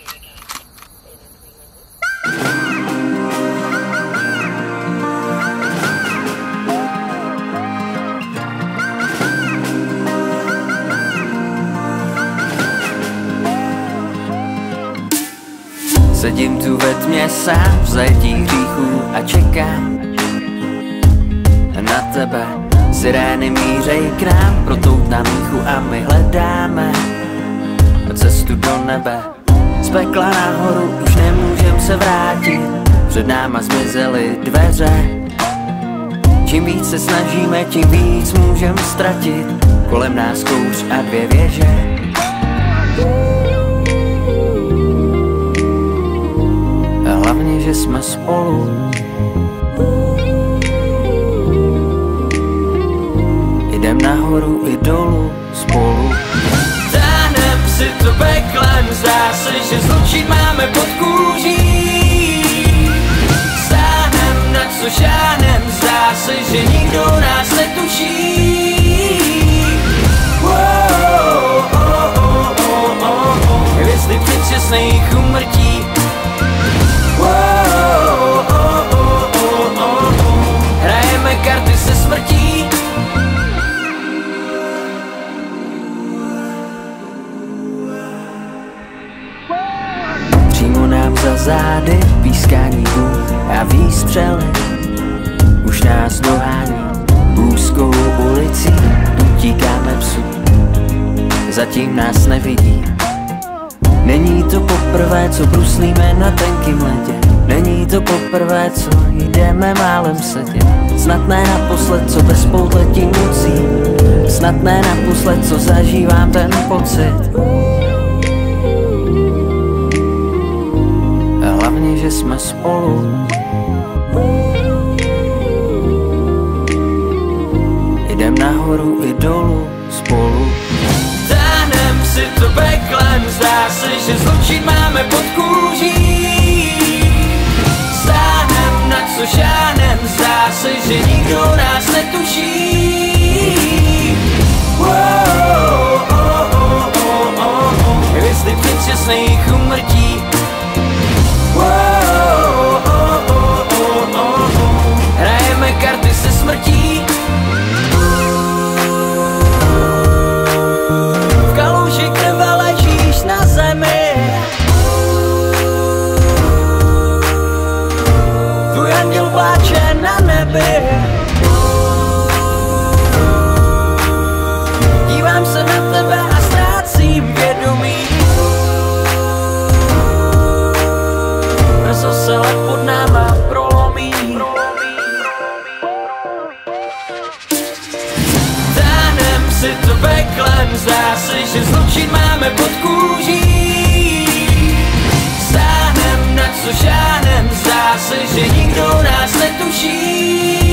Sedím tu ve tmě sám v zajetí hříchů a čekám na tebe. Sirény mířej k nám, protoutá míchu a my hledáme cestu do nebe. Z pekla nahoru už nemůžem se vrátit, před náma zmizely dveře. Čím víc se snažíme, tím víc můžem ztratit, kolem nás kouř a dvě věže. Hlavně, že jsme spolu. Jdem nahoru i dolů spolu. Táhnem si to peklem, zdá se, že zlučit máme pod kůží. Stáhnem, na co šáhnem, zdá se, že nikdo nás netuší. Hvězdy předčasných úmrtí. Hrajeme karty se smrtí. Přímo nám za zády pískání bůh a výstřely už nás dohání. Úzkou ulicí utíkáme psu, zatím nás nevidí. Není to poprvé, co bruslíme na tenkým ledě. Není to poprvé, co jdeme málem sedět. Snad ne naposled, co bez poutletí musím. Snad ne naposled, co zažívám ten pocit. A hlavně, že jsme spolu. Jdem nahoru i dolů spolu. Táhnem si to peklem, zdá se, že zlučit máme pod kůží. Stáhnem, na co šáhnem, zdá se, že nikdo nás netuší. Hvězdy předčasných úmrtí. Hrajeme karty se smrtí. V kaluži krve ležíš na zemi. Tvůj anděl pláče na nebi. Dívám se na tebe a ztrácím vědomí. Brzo se led pod náma prolomí. Táhnem si to peklem, zdá se, že zlučit máme pod kůží. Stáhnem, na co šáhnem, zdá se, že nikdo nás netuší.